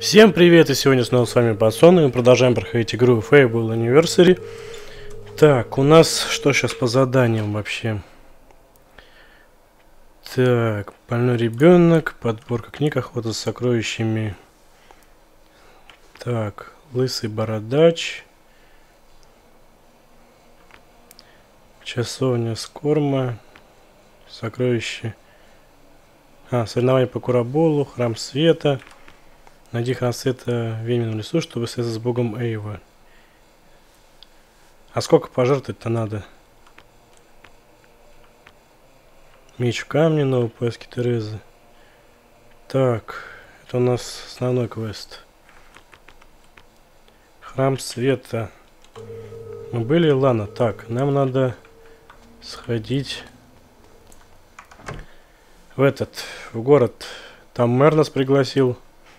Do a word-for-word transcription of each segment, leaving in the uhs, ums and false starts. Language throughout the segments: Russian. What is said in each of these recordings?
Всем привет, и сегодня снова с вами Пацан, и мы продолжаем проходить игру Fable Anniversary. Так, у нас что сейчас по заданиям вообще? Так, больной ребенок, подборка книг, охота с сокровищами. Так, лысый бородач. Часовня Скорма. Сокровище. А, соревнования по Кураболу, храм света. Найди храм света в Ведьмином лесу, чтобы встретиться с богом Эйва. А сколько пожертвовать-то надо? Меч в камне, новые поиски Терезы. Так, это у нас основной квест. Храм света. Мы были, ладно. Так, нам надо сходить в этот, в город. Там мэр нас пригласил.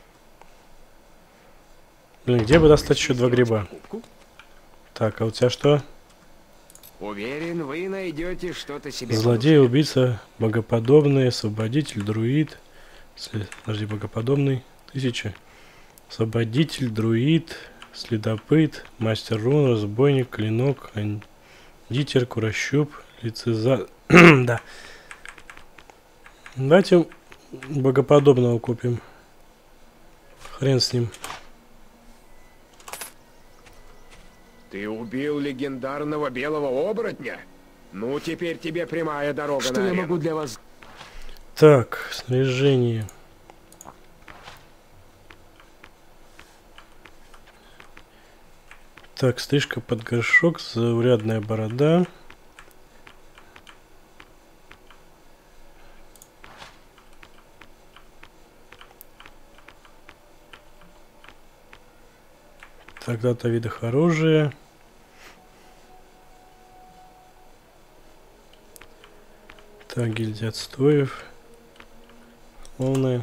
Блин, где бы достать еще два гриба? Так, а у тебя что? Уверен, вы найдете что-то себе. Злодей, убийца, богоподобный, освободитель, друид. След... Подожди, богоподобный. Тысяча. Освободитель, друид, следопыт, мастер рун, разбойник, клинок, кондитер, курощуп, лицеза... Да. Давайте богоподобного купим. Хрен с ним. Ты убил легендарного белого оборотня? Ну, теперь тебе прямая дорога Что на я арену. могу для вас? Так, снаряжение. Так, стрижка под горшок, заурядная борода. Тогда-то видах оружия. Так, гильдия отстоев. Полная.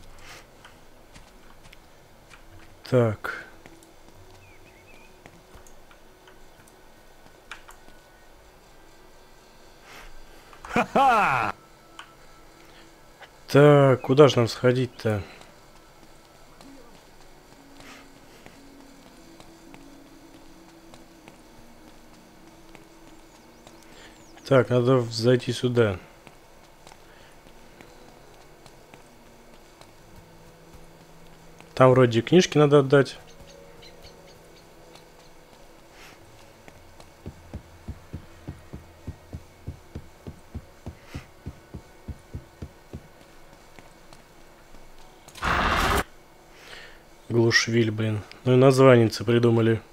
Так. Ха-ха! Так, куда же нам сходить-то? Так, надо зайти сюда. Там вроде книжки надо отдать. Глушвиль, блин. Ну и названицы придумали.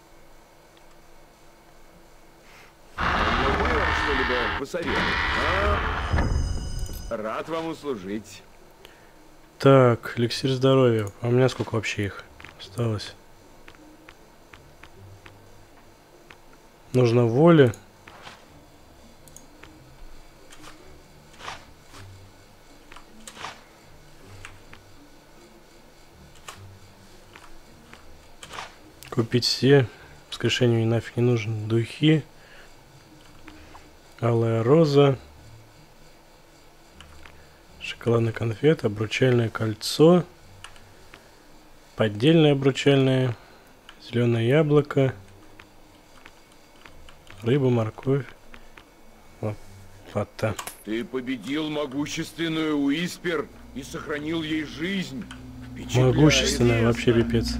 Посоветуй. А? Рад вам услужить. Так, эликсир здоровья. А у меня сколько вообще их осталось? Нужно воля. Купить все. Воскрешению нафиг не нужен. Духи. Алая роза. Шоколадная конфета. Обручальное кольцо. Поддельное обручальное. Зеленое яблоко. Рыба, морковь. Лопата. Ты победил могущественную Уиспер и сохранил ей жизнь. Могущественная, вообще пипец.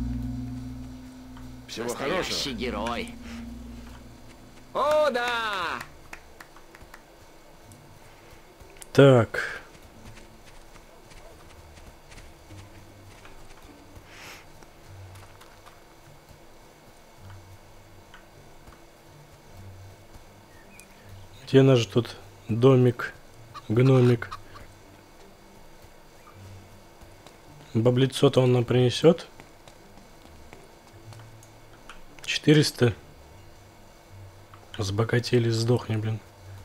Всего Настоящий хорошего. герой. О, да! Так. Где наш тут домик, гномик? Баблицо-то он нам принесет? четыреста. Разбогатели, сдохни, блин.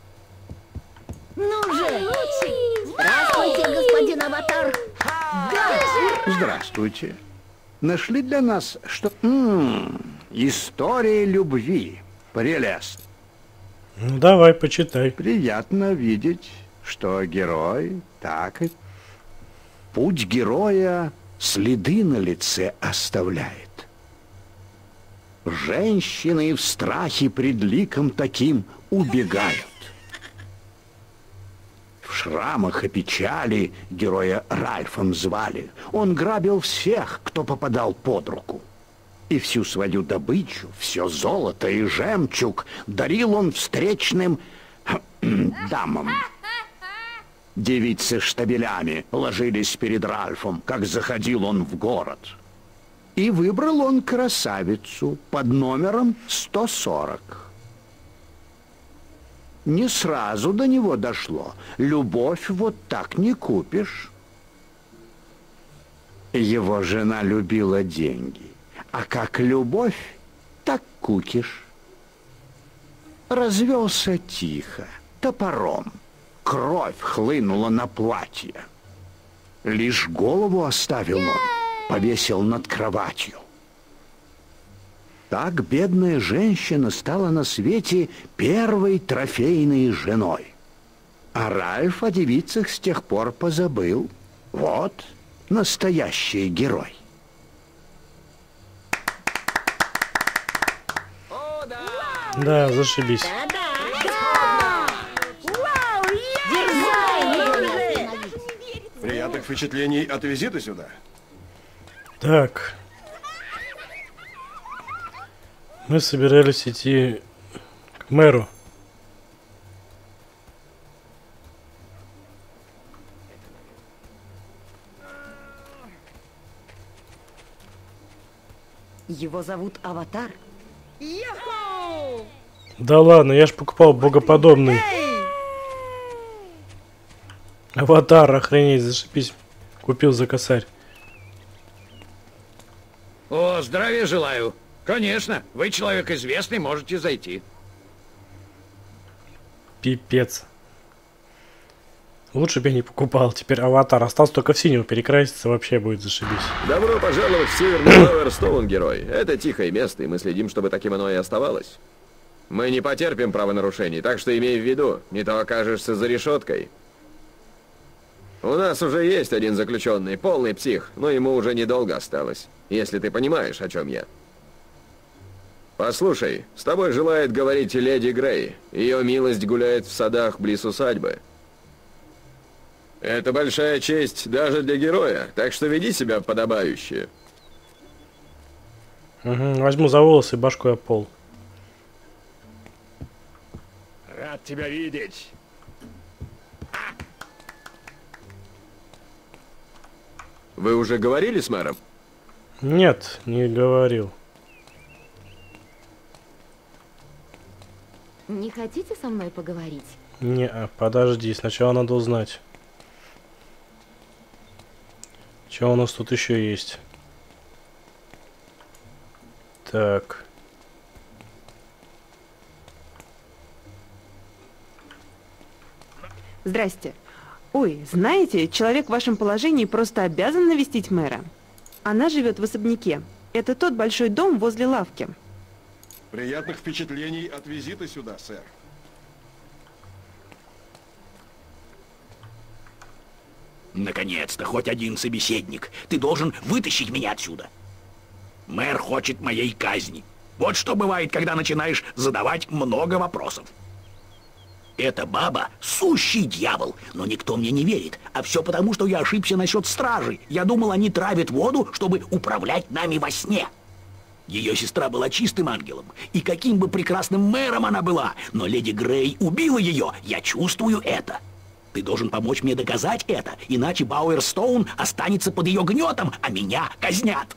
Ну же! Здравствуйте, господин Аватар! Здравствуйте. Нашли для нас что... М-м, история любви. Прелестно. Ну давай, почитай. Приятно видеть, что герой так и... Путь героя следы на лице оставляет. Женщины в страхе пред ликом таким убегают. В шрамах и печали героя Ральфом звали. Он грабил всех, кто попадал под руку. И всю свою добычу, все золото и жемчуг дарил он встречным дамам. Девицы штабелями ложились перед Ральфом, как заходил он в город. И выбрал он красавицу под номером сто сорок. Не сразу до него дошло. Любовь вот так не купишь. Его жена любила деньги. А как любовь, так кукиш. Развелся тихо, топором. Кровь хлынула на платье. Лишь голову оставил он, повесил над кроватью. Так бедная женщина стала на свете первой трофейной женой. А Ральф о девицах с тех пор позабыл. Вот настоящий герой. Да, зашибись. Приятных впечатлений от визита сюда. Так. Мы собирались идти к мэру. Его зовут Аватар. Да ладно, я ж покупал богоподобный. Аватар, охренеть, зашибись. Купил за косарь. О, здравия желаю. Конечно, вы человек известный, можете зайти. Пипец. Лучше бы я не покупал. Теперь аватар. Осталось только в синего перекраситься, вообще будет зашибись. Добро пожаловать в Северный Лауэрстоун, герой. Это тихое место, и мы следим, чтобы таким оно и оставалось. Мы не потерпим правонарушений, так что имей в виду, не то окажешься за решеткой. У нас уже есть один заключенный, полный псих, но ему уже недолго осталось, если ты понимаешь, о чем я. Послушай, с тобой желает говорить леди Грей. Ее милость гуляет в садах близ усадьбы. Это большая честь даже для героя, так что веди себя подобающе. Угу, возьму за волосы и башку о пол. Рад тебя видеть. Вы уже говорили с мэром? Нет, не говорил. Не хотите со мной поговорить? Не, а, подожди, сначала надо узнать. Что у нас тут еще есть? Так. Здрасте. Ой, знаете, человек в вашем положении просто обязан навестить мэра. Она живет в особняке. Это тот большой дом возле лавки. Приятных впечатлений от визита сюда, сэр. Наконец-то, хоть один собеседник. Ты должен вытащить меня отсюда. Мэр хочет моей казни. Вот что бывает, когда начинаешь задавать много вопросов. Эта баба — сущий дьявол, но никто мне не верит. А все потому, что я ошибся насчет стражи. Я думал, они травят воду, чтобы управлять нами во сне. Ее сестра была чистым ангелом, и каким бы прекрасным мэром она была, но леди Грей убила ее, я чувствую это. Ты должен помочь мне доказать это, иначе Бауэрстоун останется под ее гнетом, а меня казнят.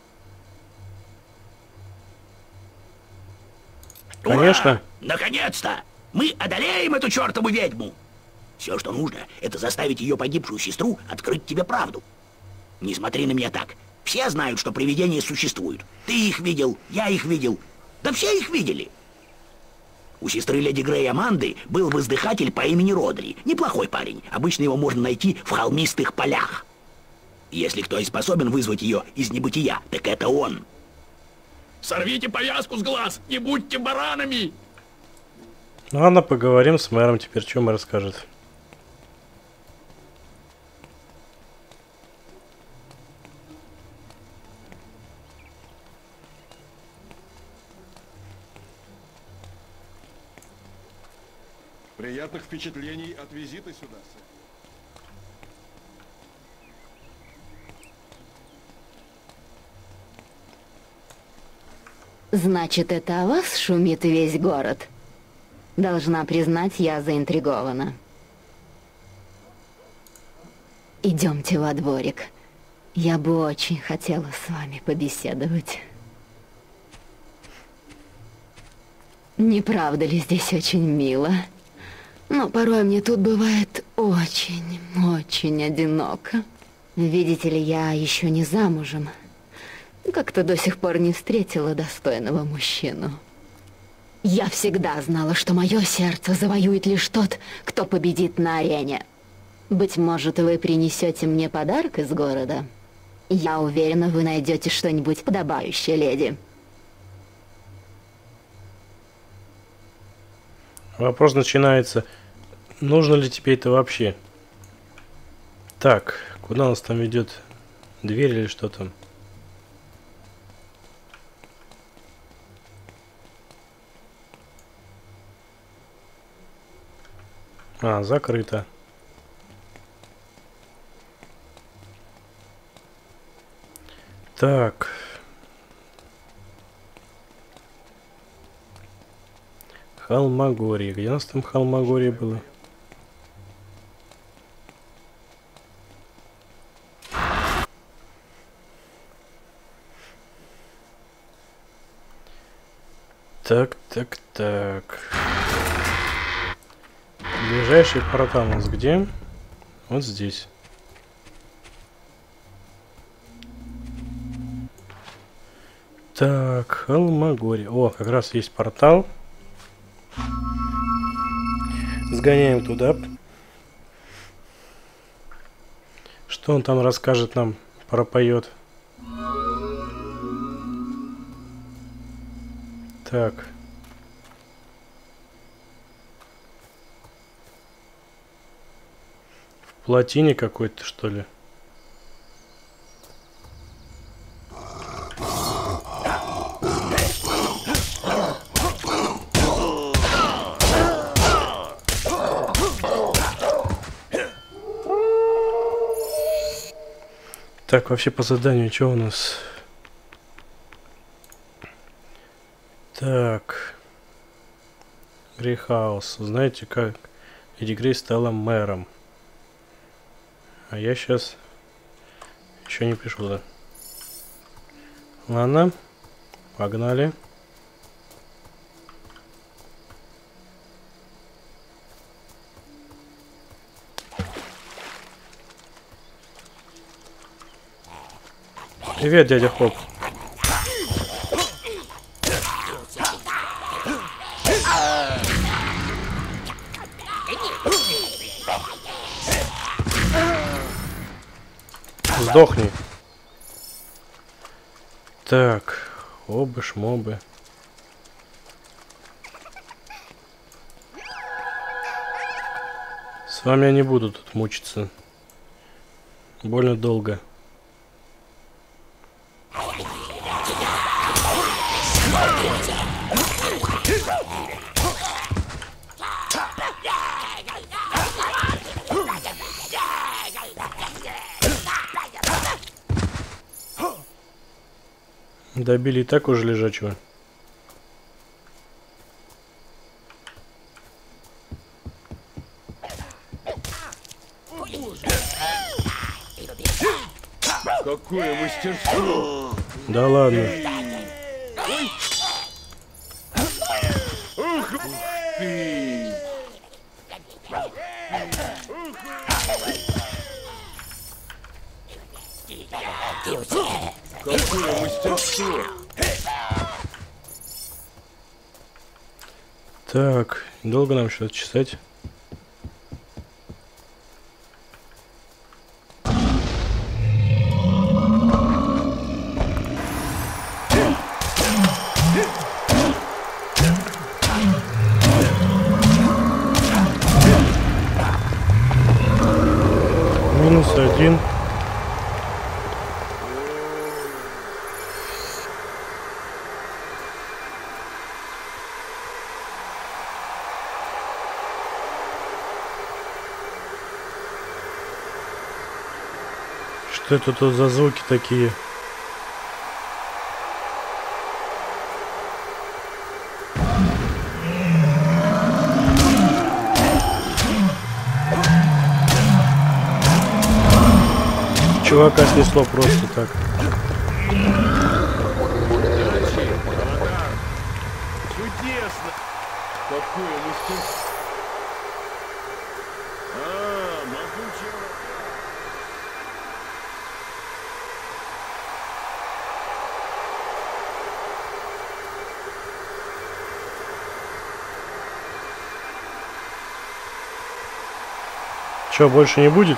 Конечно. Ура! Наконец-то! Мы одолеем эту чертову ведьму! Все, что нужно, это заставить ее погибшую сестру открыть тебе правду. Не смотри на меня так. Все знают, что привидения существуют. Ты их видел, я их видел. Да все их видели. У сестры леди Грей Аманды был воздыхатель по имени Родри. Неплохой парень. Обычно его можно найти в холмистых полях. Если кто и способен вызвать ее из небытия, так это он. Сорвите повязку с глаз! Не будьте баранами! Ладно, поговорим с мэром теперь, что мэр скажет. Приятных впечатлений от визита сюда, сэр. Значит, это о вас шумит весь город? Должна признать, я заинтригована. Идемте во дворик. Я бы очень хотела с вами побеседовать. Не правда ли здесь очень мило? Но порой мне тут бывает очень, очень одиноко. Видите ли, я еще не замужем. Как-то до сих пор не встретила достойного мужчину. Я всегда знала, что мое сердце завоюет лишь тот, кто победит на арене. Быть может, вы принесете мне подарок из города? Я уверена, вы найдете что-нибудь подобающее, леди. Вопрос начинается. Нужно ли тебе это вообще? Так, куда нас там ведет? Дверь или что там? А, закрыто. Так. Холмогорье. Где у нас там Холмогорье было? Так, так, так. Ближайший портал у нас где? Вот здесь. Так, Холмогорье. О, как раз есть портал. Сгоняем туда. Что он там расскажет нам, пропоет? Так. В плотине какой-то, что ли? Так, вообще по заданию, что у нас? Так. Грейхаус. Знаете, как Эдди Грей стала мэром? А я сейчас еще не пишу, да? Ладно. Погнали. Привет, дядя Хоп. Сдохни. Так, обы, шмобы. С вами я не буду тут мучиться. Больно долго. Добили и так уже лежачего. Какое мастерство! Да ладно. Ух ты! Какое мастерство! Так, долго нам сейчас чесать? Минус один. Что это тут за звуки такие? Чувака снесло просто так. Чудесно! Какое мастерство! А, могучая... Чё, больше не будет?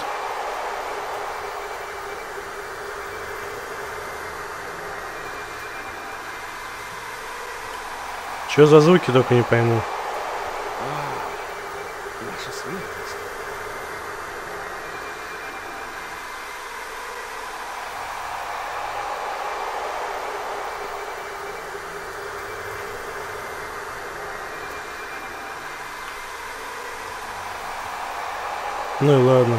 Чё за звуки, только не пойму. Ваша светлость. Ну и ладно.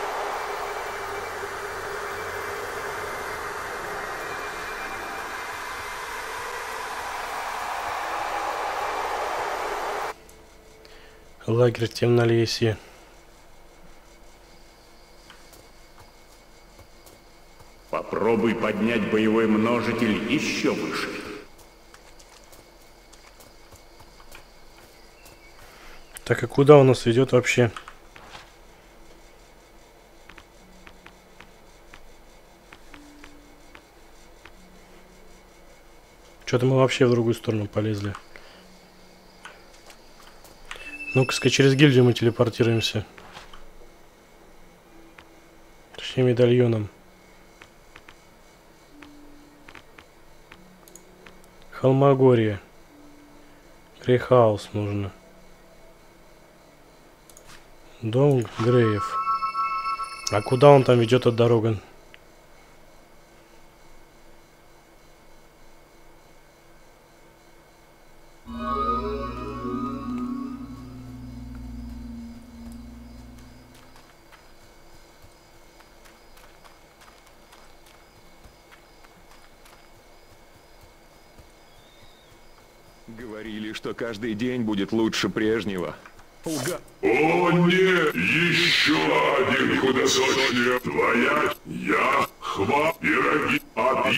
Лагерь в Темнолесье. Попробуй поднять боевой множитель еще выше. Так, а куда он нас ведет вообще? Что-то мы вообще в другую сторону полезли. Ну-ка, через гильдию мы телепортируемся. Точнее, медальоном. Холмогорье. Грейхаус нужно. Дом Греев. А куда он там ведет от дорога? Говорили, что каждый день будет лучше прежнего. Лга... О нет, еще один худосочник. Твоя, я, хва, пироги, от...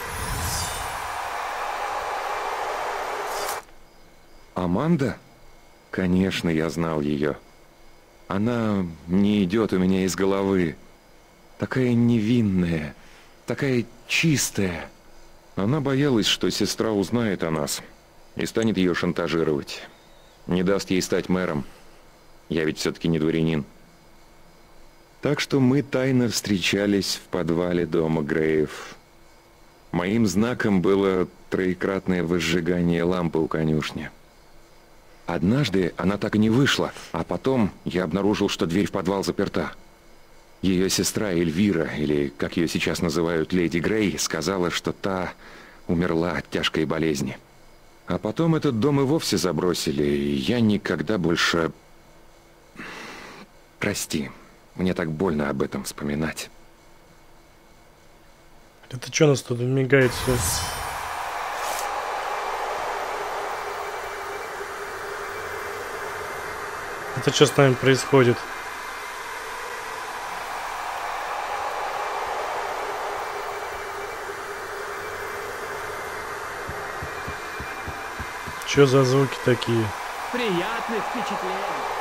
Аманда? Конечно, я знал ее. Она не идет у меня из головы. Такая невинная, такая чистая. Она боялась, что сестра узнает о нас и станет ее шантажировать. Не даст ей стать мэром. Я ведь все-таки не дворянин. Так что мы тайно встречались в подвале дома Греев. Моим знаком было троекратное возжигание лампы у конюшни. Однажды она так и не вышла, а потом я обнаружил, что дверь в подвал заперта. Ее сестра Эльвира, или, как ее сейчас называют, Леди Грей, сказала, что та умерла от тяжкой болезни. А потом этот дом и вовсе забросили, и я никогда больше... Прости, мне так больно об этом вспоминать. Это что нас тут мигает все? Это что с нами происходит? Что за звуки такие? Приятных впечатлений.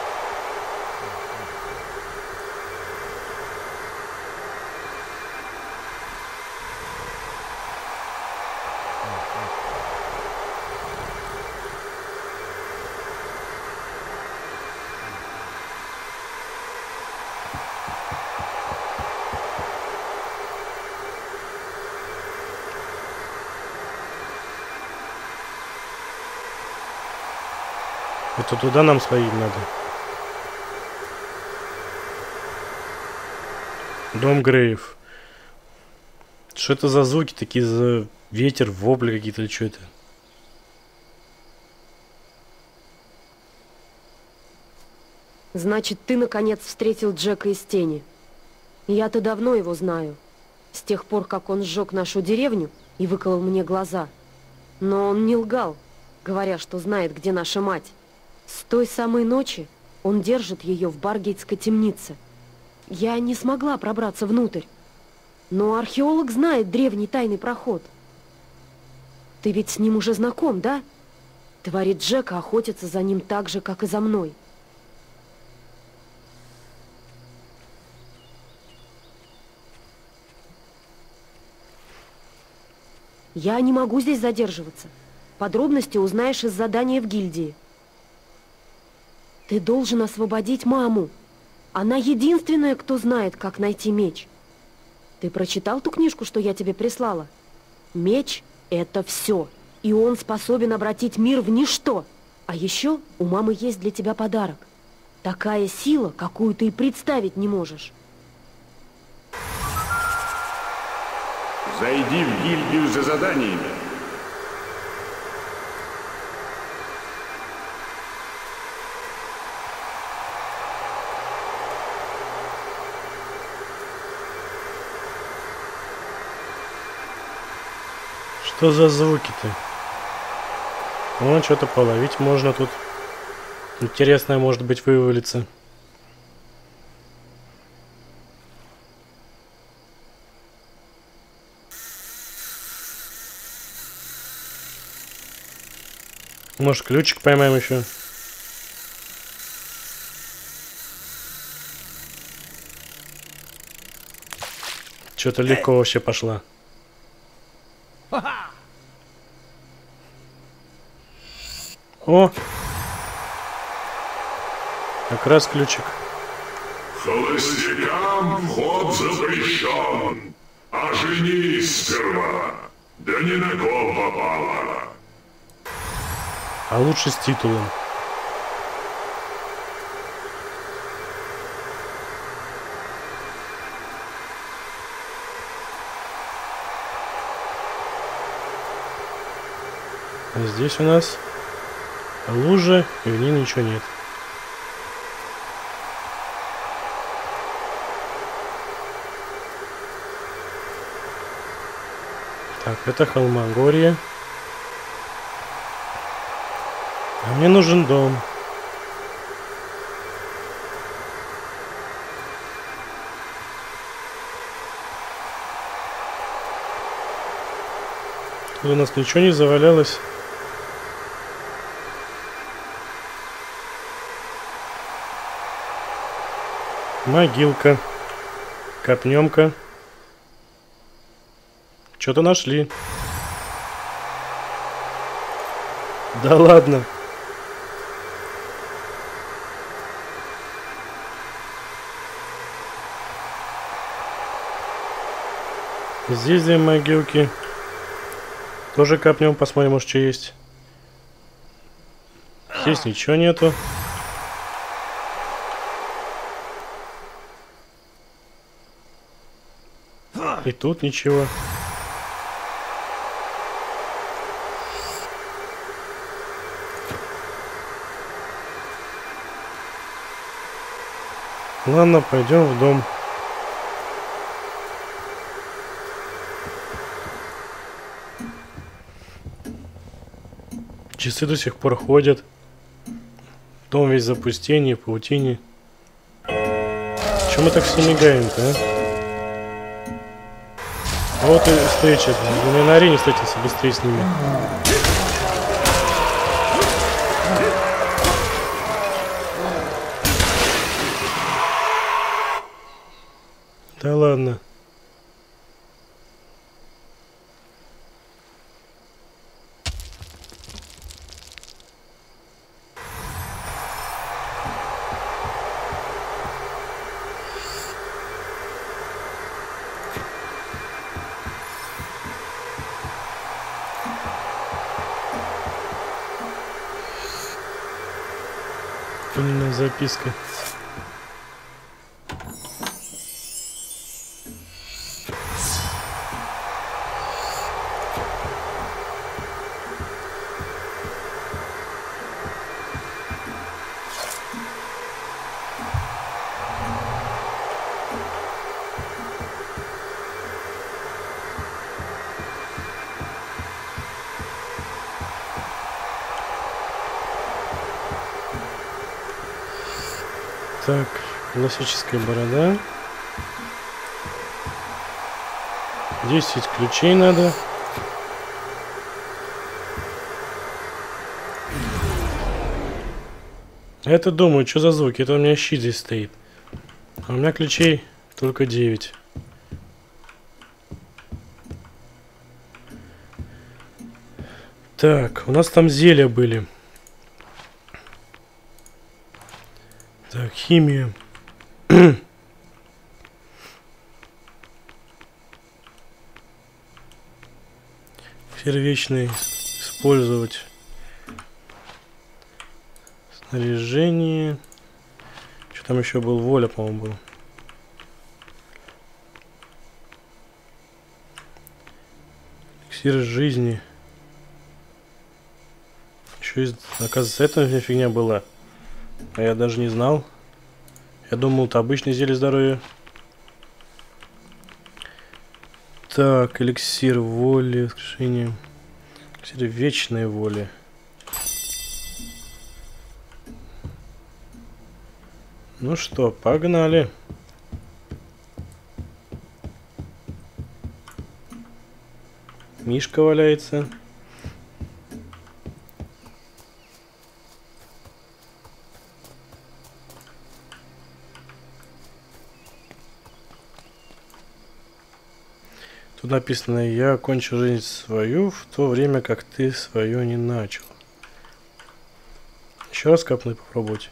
Это туда нам сходить надо. Дом Греев. Что это за звуки такие, за ветер, вопли какие-то или что это? Значит, ты наконец встретил Джека из тени. Я-то давно его знаю. с тех пор, как он сжег нашу деревню и выколол мне глаза. Но он не лгал, говоря, что знает, где наша мать. С той самой ночи он держит ее в Баргейтской темнице. Я не смогла пробраться внутрь, но археолог знает древний тайный проход. Ты ведь с ним уже знаком, да? Твари Джека охотятся за ним так же, как и за мной. Я не могу здесь задерживаться. Подробности узнаешь из задания в гильдии. Ты должен освободить маму. Она единственная, кто знает, как найти меч. Ты прочитал ту книжку, что я тебе прислала? Меч — это все, и он способен обратить мир в ничто. А еще у мамы есть для тебя подарок. Такая сила, какую ты и представить не можешь. Зайди в гильдию за заданиями. Что за звуки-то? Вон что-то половить можно тут. Интересное, может быть, вывалится. Может, ключик поймаем еще. Что-то легко вообще пошла. О! Как раз ключик. Холостякам вход запрещен. А женись сперва. Да ни на ком попало. А лучше с титулом. А здесь у нас лужа, и в ней ничего нет. Так, это Холмогорье. А мне нужен дом. Тут у нас ничего не завалялось. Могилка. Копнем-ка. Что-то нашли. Да ладно. Здесь две могилки. Тоже копнем, посмотрим, может, что есть. Здесь ничего нету. И тут ничего. Ладно, пойдем в дом. Часы до сих пор ходят. Дом весь в запустении, в паутине. Чего мы так все мигаем-то, а? А вот и встреча. Мы на арене встретимся быстрее с ними. Да ладно. Поняла записка. Так, классическая борода. десять ключей надо. Это думаю, что за звуки? Это у меня щит здесь стоит. А у меня ключей только девять. Так, у нас там зелья были. Так, химия. Первичный использовать. Снаряжение. Что там еще был? Воля, по-моему, был. Эликсир жизни. Еще из... Оказывается, это у меня фигня была. А я даже не знал. Я думал, это обычное зелье здоровья. Так, эликсир воли, воскрешение. Эликсир вечной воли. Ну что, погнали. Мишка валяется. Тут написано: я окончил жизнь свою в то время, как ты свою не начал. Еще раз капнуть попробовать.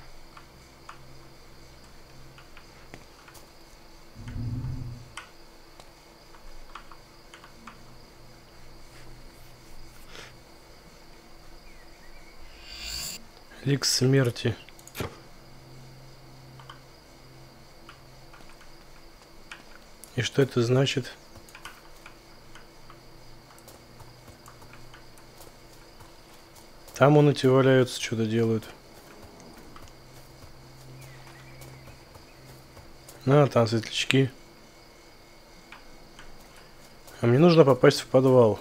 Лик смерти. И что это значит? Там он эти валяются, что-то делают. А, там светлячки. А мне нужно попасть в подвал.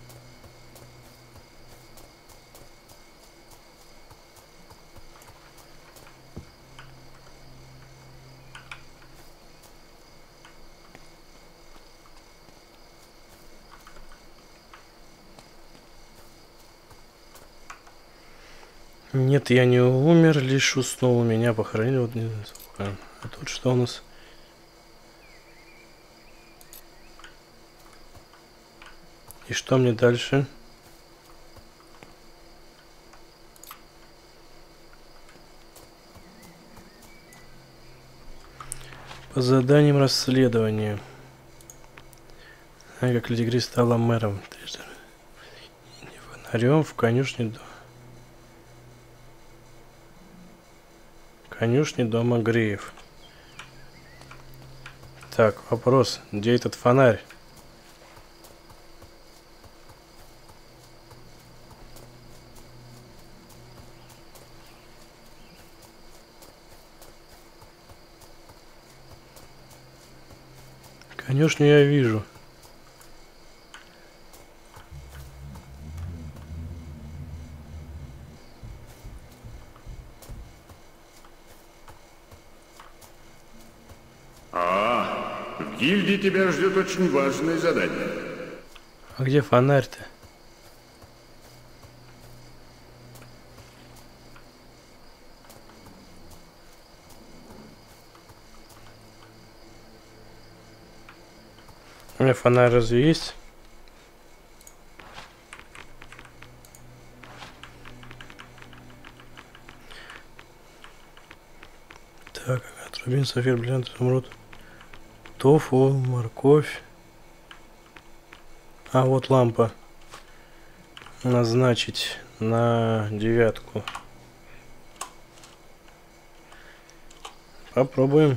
Нет, я не умер, лишь уснул. Меня похоронили. Вот не знаю сколько. А тут что у нас? И что мне дальше? По заданиям расследования. А как Леди Гри стала мэром. Фонарем в конюшне дома. Конюшни дома Греев. Так, вопрос. Где этот фонарь? Конюшню я вижу. В гильдии тебя ждет очень важное задание. А где фонарь-то? У меня фонарь разве есть? Так, рубин, сафир, бриллиант, изумруд. Тофу, морковь. А вот лампа. Назначить на девятку. Попробуем.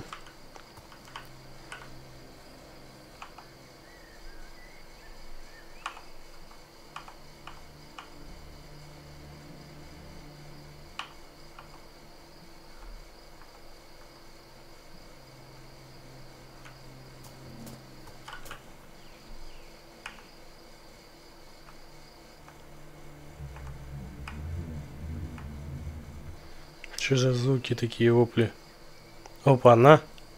Что за звуки такие, вопли? Опа-на.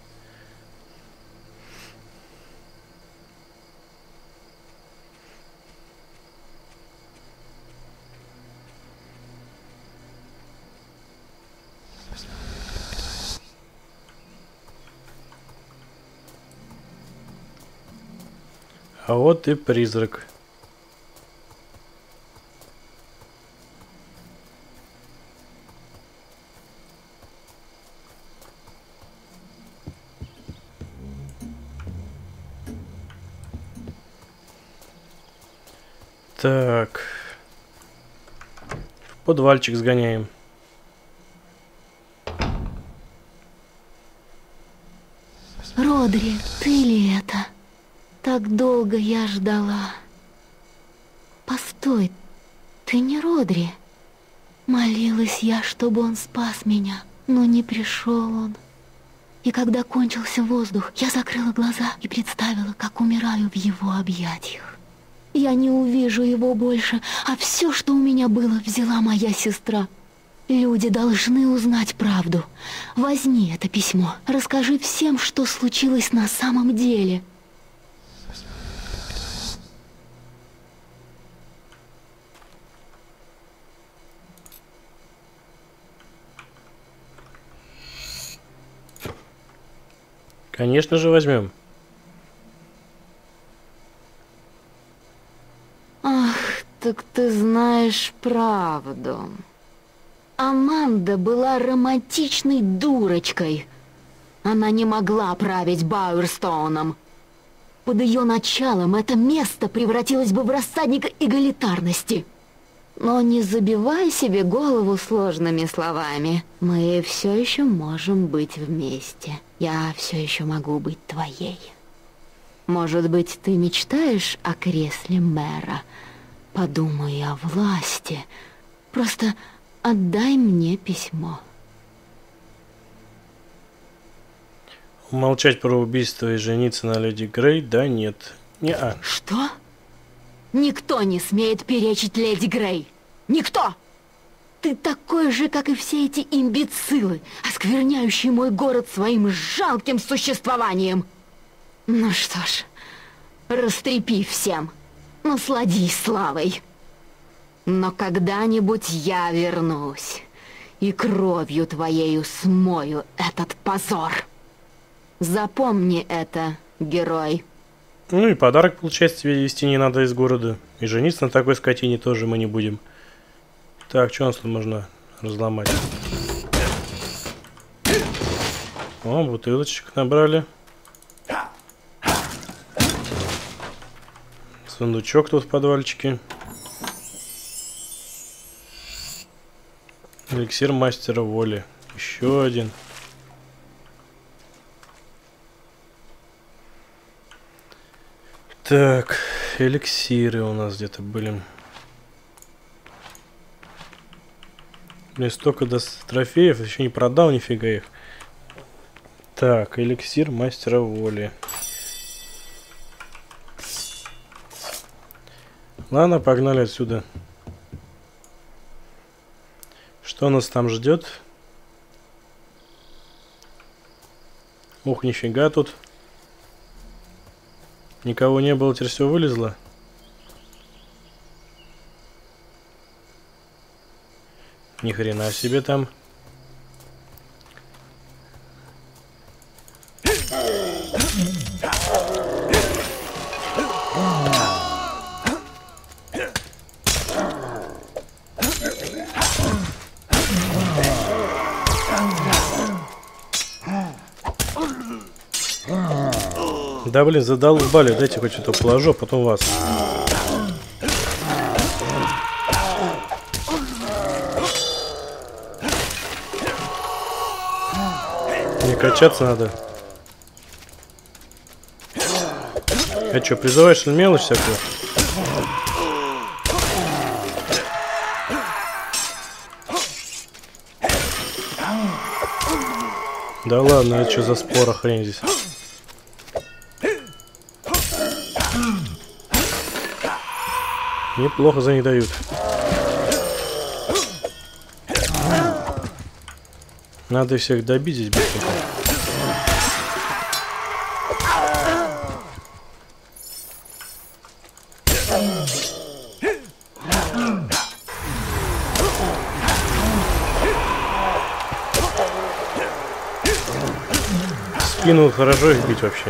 А вот и призрак. Так. В подвальчик сгоняем. Родри, ты ли это? Так долго я ждала. Постой, ты не Родри. Молилась я, чтобы он спас меня, но не пришел он. И когда кончился воздух, я закрыла глаза и представила, как умираю в его объятиях. Я не увижу его больше, а все, что у меня было, взяла моя сестра. Люди должны узнать правду. Возьми это письмо, расскажи всем, что случилось на самом деле. Конечно же возьмем. Ах, так ты знаешь правду. Аманда была романтичной дурочкой. Она не могла править Бауэрстоуном. Под ее началом это место превратилось бы в рассадник эгалитарности. Но не забивай себе голову сложными словами. Мы все еще можем быть вместе. Я все еще могу быть твоей. Может быть, ты мечтаешь о кресле мэра? Подумай о власти. Просто отдай мне письмо. Умолчать про убийство и жениться на леди Грей? Да, нет. Не-а. Что? Никто не смеет перечить леди Грей. Никто! Ты такой же, как и все эти имбецилы, оскверняющие мой город своим жалким существованием. Ну что ж, растрепи всем, насладись славой. Но когда-нибудь я вернусь, и кровью твоею смою этот позор. Запомни это, герой. Ну и подарок, получается, тебе везти не надо из города. И жениться на такой скотине тоже мы не будем. Так, что у нас тут можно разломать? О, бутылочек набрали. Сундучок тут в подвальчике. Эликсир мастера воли. Еще один. Так, эликсиры у нас где-то были. Блин, столько до трофеев, еще не продал нифига их. Так, эликсир мастера воли. Ладно, погнали отсюда. Что нас там ждет? Ух, нифига тут. Никого не было, теперь все вылезло. Ни хрена себе там. Да блин, задолбали, дайте хоть что-то положу, а потом вас. Не качаться надо. А что, призываешь мелочь всякую? Да ладно, это что за спора хрень здесь? Неплохо за них дают. Надо всех добить здесь быстренько. спину хорошо их бить вообще.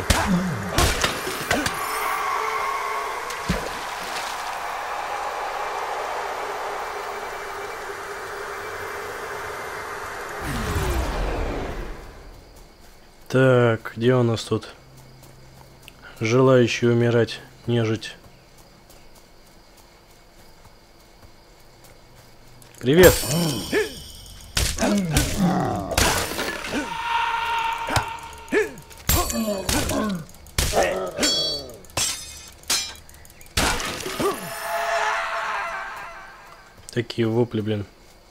Так, где у нас тут? Желающий умирать, нежить. Привет! Такие вопли, блин.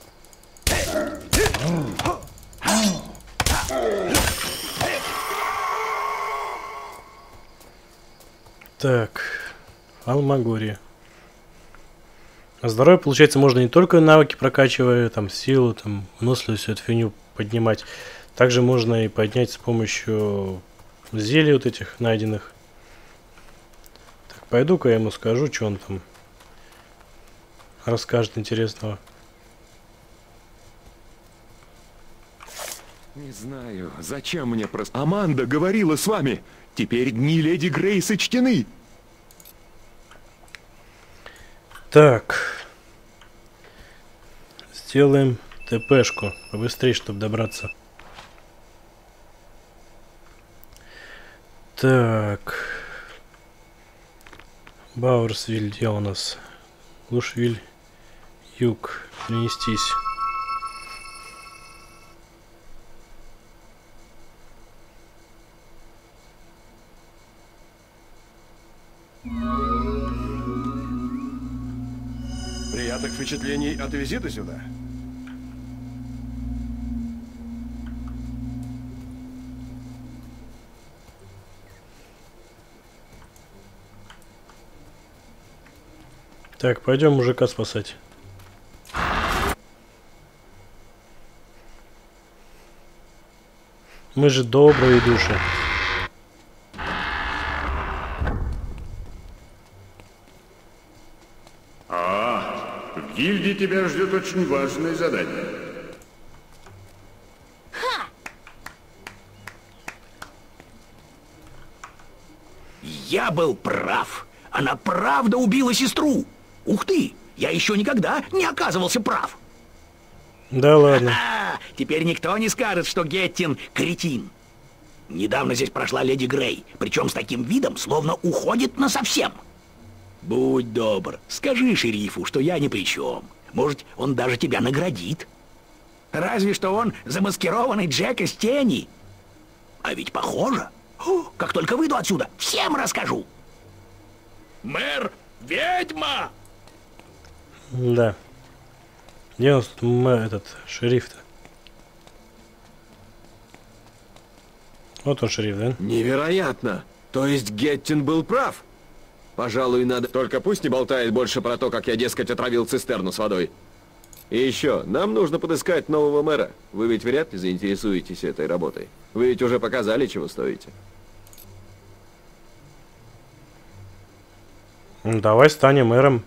Так, Алмагория. А здоровье, получается, можно не только навыки прокачивая, там, силу, там, выносливость, всю эту фигню поднимать. Также можно и поднять с помощью зелий вот этих найденных. Так, пойду-ка я ему скажу, что он там расскажет интересного. Не знаю, зачем мне просто... Аманда говорила с вами. Теперь дни леди Грей сочтены. Так. Сделаем ТПшку побыстрее, чтобы добраться. Так. Бауэрсвиль, где у нас? Лушвиль, юг. Перенестись. Приятных впечатлений от визита сюда. Так, пойдем мужика спасать. Мы же добрые души. А, в гильдии тебя ждет очень важное задание. Я был прав. Она правда убила сестру. Ух ты, я еще никогда не оказывался прав. Да ладно. А, теперь никто не скажет, что Геттин кретин. Недавно здесь прошла леди Грей, причем с таким видом, словно уходит насовсем. Будь добр, скажи шерифу, что я ни при чем. Может, он даже тебя наградит. Разве что он замаскированный Джек из тени. А ведь похоже. О, как только выйду отсюда, всем расскажу. Мэр, ведьма! Да. Где у нас тут мэ, этот шериф-то? Вот он шериф, да? Невероятно! То есть Геттин был прав? Пожалуй, надо... Только пусть не болтает больше про то, как я, дескать, отравил цистерну с водой. И еще, нам нужно подыскать нового мэра. Вы ведь вряд ли заинтересуетесь этой работой. Вы ведь уже показали, чего стоите. Ну, давай станем мэром.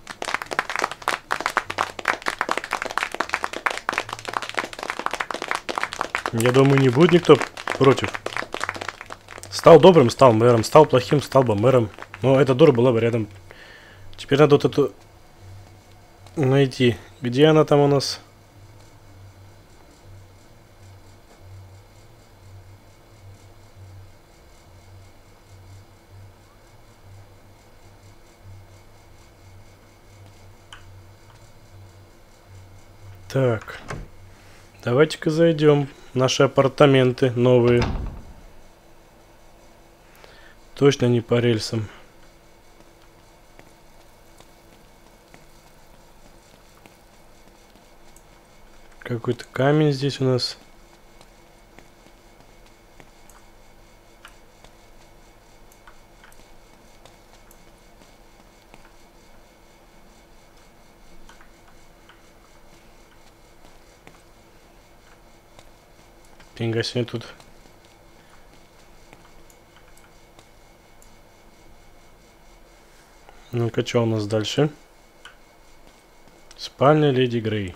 Я думаю, не будет никто против. Стал добрым, стал мэром. Стал плохим, стал бы мэром. Но эта дура была бы рядом. Теперь надо вот эту найти. Где она там у нас? Так. Давайте-ка зайдем в наши апартаменты новые. Точно не по рельсам. Какой-то камень здесь у нас. Фига себе тут. Ну-ка, что у нас дальше? Спальня леди Грей.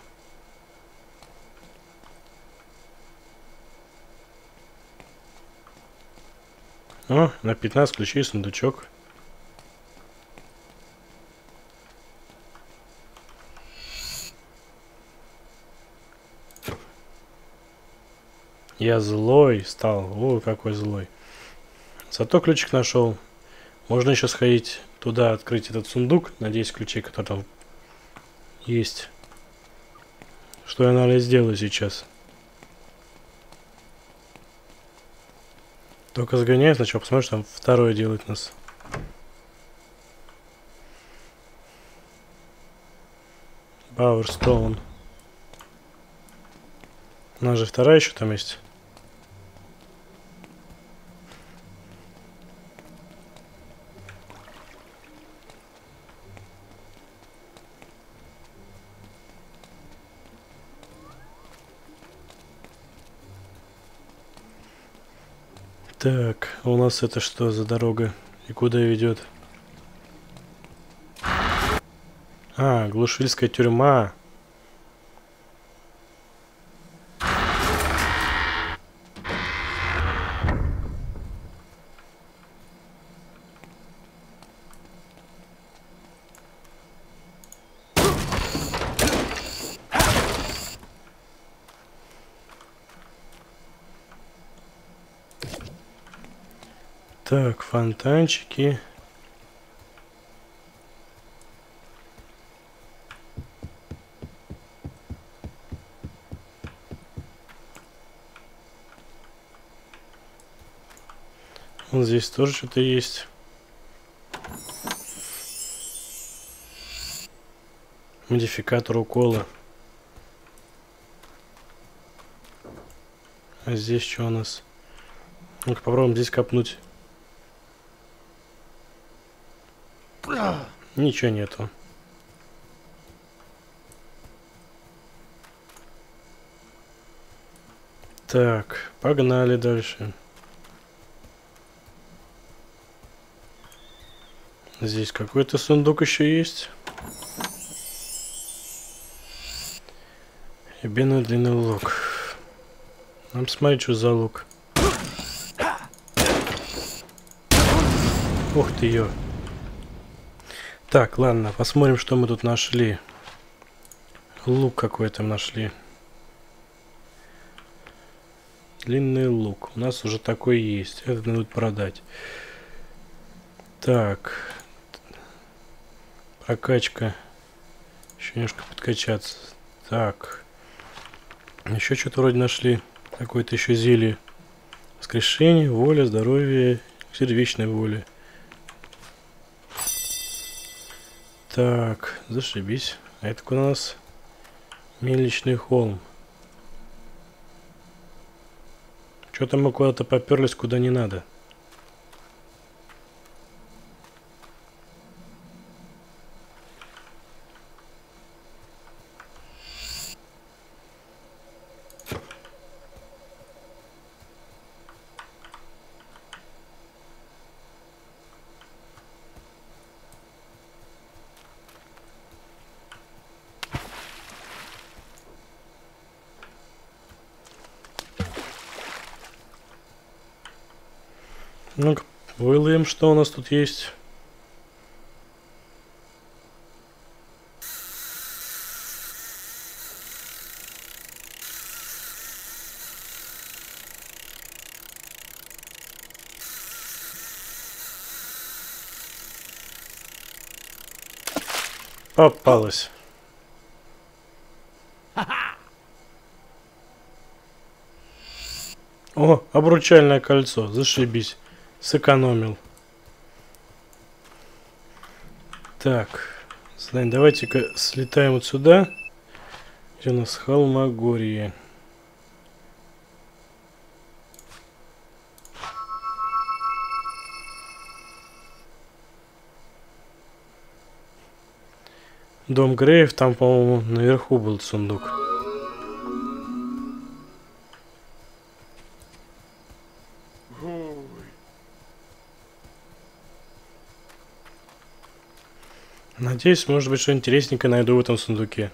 О, на пятнадцать ключей сундучок. Я злой стал. О, какой злой. Зато ключик нашел. Можно еще сходить туда, открыть этот сундук на десять ключей, который там есть. Что я, наверное, сделаю сейчас. Только сгоняю сначала, посмотрим, что там второе делает нас. Бауэрстоун. У нас же вторая еще там есть. Так, у нас это что за дорога? И куда ведет? А, Глушвильская тюрьма. Так, фонтанчики. Вот здесь тоже что-то есть. Модификатор укола. А здесь что у нас? Ну-ка попробуем здесь копнуть. Ничего нету. Так, погнали дальше. Здесь какой-то сундук еще есть. Эбеновый длинный лук. Нам смотреть, что за лук. Ух ты ее. Так, ладно, посмотрим, что мы тут нашли. Лук какой-то нашли. Длинный лук. У нас уже такой есть. Это надо продать. Так. Прокачка. Еще немножко подкачаться. Так. Еще что-то вроде нашли. Какое-то еще зелье. Воскрешение, воля, здоровье, эликсир вечной воли. Так, зашибись. А это у нас мельничный холм. Что-то мы куда-то поперлись, куда не надо. Ну-ка, выловим, что у нас тут есть. Попалась. О, обручальное кольцо, зашибись. Сэкономил. Так, давайте-ка слетаем вот сюда. Где у нас Холмогорье. Дом Греев, там, по-моему, наверху был сундук. Надеюсь, может быть, что интересненькое найду в этом сундуке.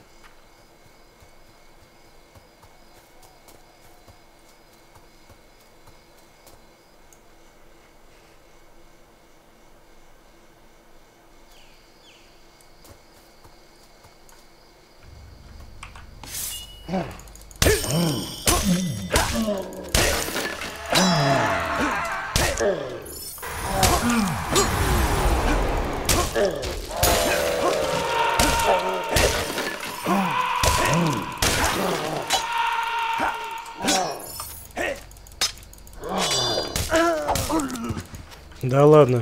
Да ладно.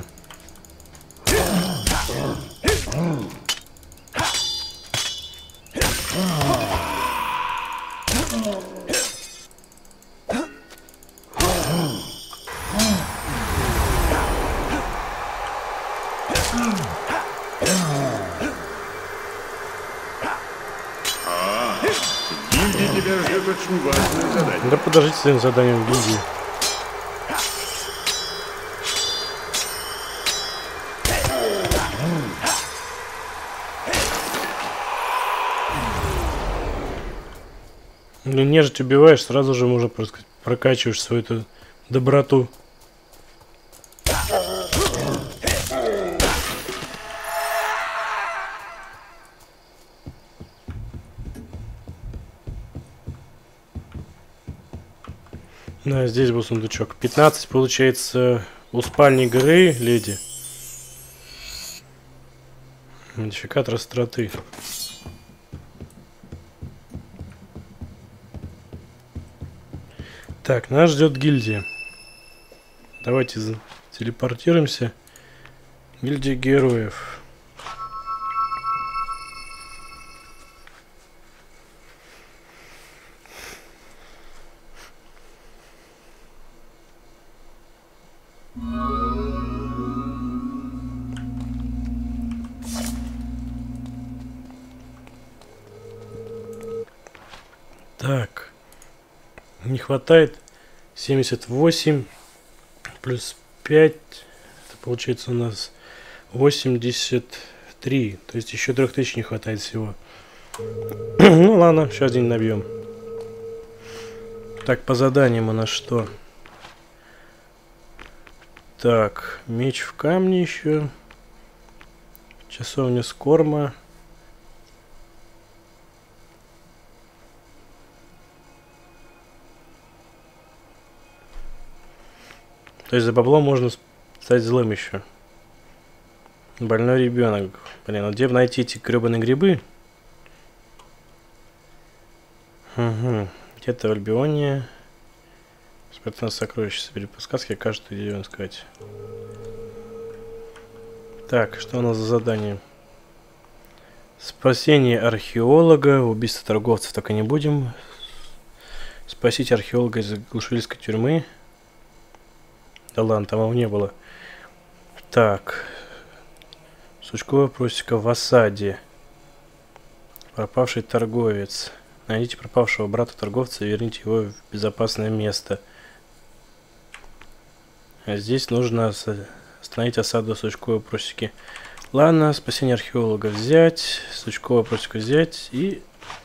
Гильдия тебя ждет очень важное задание. Да подождите с этим заданием в гильдии. Ну, нежить убиваешь, сразу же можно просто прокачиваешь свою эту доброту. Да, здесь был сундучок. пятнадцать получается у спальни горы, леди. Модификатор остроты. Так, нас ждет гильдия. Давайте телепортируемся. Гильдия героев. Так. Не хватает семьдесят восемь плюс пять. Это получается у нас восемьдесят три. То есть еще трех тысяч не хватает всего. Ну ладно, сейчас день набьем. Так, по заданиям у нас что? Так, меч в камне еще. Часовня Скорма. То есть за бабло можно стать злым еще. Больной ребенок. Блин, ну где найти эти гребаные грибы? Угу. Где-то в Альбионе. Спрятано сокровище. Собери подсказки, каждую идею искать. Так, что у нас за задание? Спасение археолога. Убийство торговцев так и не будем. Спасите археолога из глушильской тюрьмы. Да ладно, там его не было. Так. Сучковая просека в осаде. Пропавший торговец. Найдите пропавшего брата торговца и верните его в безопасное место. А здесь нужно остановить осаду сучковой просеки. Ладно, спасение археолога взять. Сучковая просека взять. И...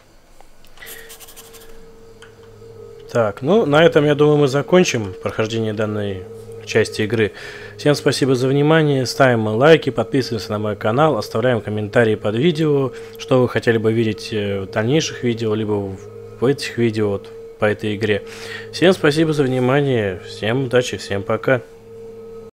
Так, ну на этом, я думаю, мы закончим прохождение данной части игры. Всем спасибо за внимание, ставим лайки, подписываемся на мой канал, оставляем комментарии под видео, что вы хотели бы видеть в дальнейших видео, либо в этих видео вот, по этой игре. Всем спасибо за внимание, всем удачи, всем пока.